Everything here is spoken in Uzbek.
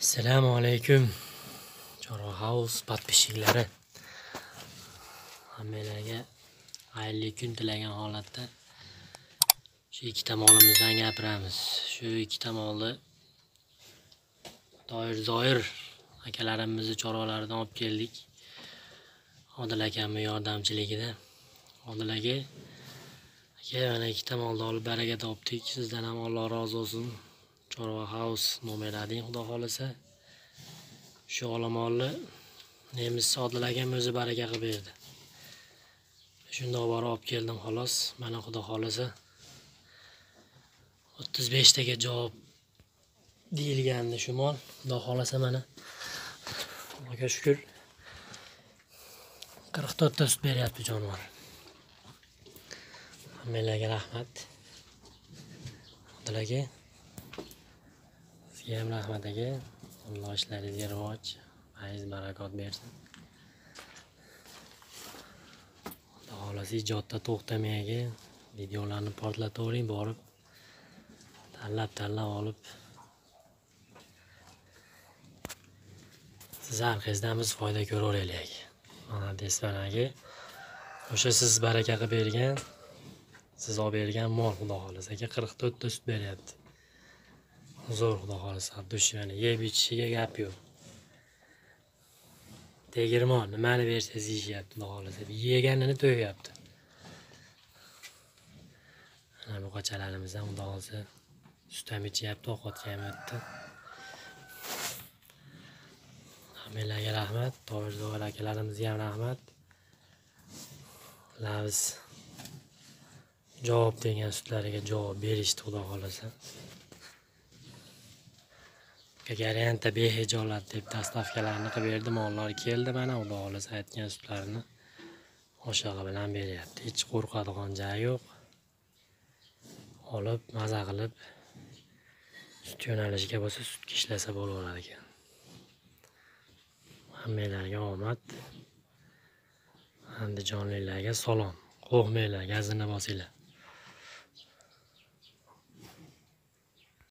Assalomu alaykum. Chorva House podpischiklari. Hammalarga xayrli kun tilagan holatda shu ikkita molimizdan gapiramiz. Shu ikkita molni Zoir akalarimizni chorvalaridan olib keldik. Odil akamning yordamchiligida. Odil aka, mana ikkita molni olib baraka topdik. Sizdan ham Alloh rozi bo'lsin. Chorva House nomerading xudo xolasa. Shu olamolni nemis Odil akam o'zi baraka qilib berdi. Shundoq borib olib keldim xolos. Mana xudo xolasa 35 taga javob deyilgandi shu mol. Xudo xolasa mana Allohga shukr 44 ta sut beryapti jonivor. Hammalarga rahmat. Odil aka, sizga ham rahmat aka. Alloh ishlaringizga rivoj, fayz, barakot bersin. Xudo xolasa ijodda to'xtamay aka, videolarni portlatavering, borib tanlab olib siz orqangizdan biz foyda ko'raveraylik. Mana desvan aka, o'sha siz baraka qilib bergan, siz olib bergan mol xudo xolasa aka 44 ta sut beryapti. Zo'r xudo xolasa, dushmani yeb ichishiga gap yo'q. Tegirmon nimani bersangiz yeyishyapti xudo xolasa, yeganini to'yapti. Mana bu qochalarimiz ham xudo xolasa sut ham ichyapti, ovqatga ham o'tdi. Hammalarga rahmat, Zoir akalarimizga ham rahmat. Biz javob degan sutlariga javob berishdi xudo xolasa. Garanta behijolat deb dastavkalarni qilib berdi, mollar keldi, mana xudo xolasa aytgan sutlarni oshig'i bilan beryapti. Hech qo'rqadigan joyi yo'q. Olib, maza qilib sut yo'nalishiga bo'lsa sutga ishlasa bo'laveradi ekan. Hammalarga omad. Andijonliklarga salom. Qo'rqmanglar, gazini bosinglar.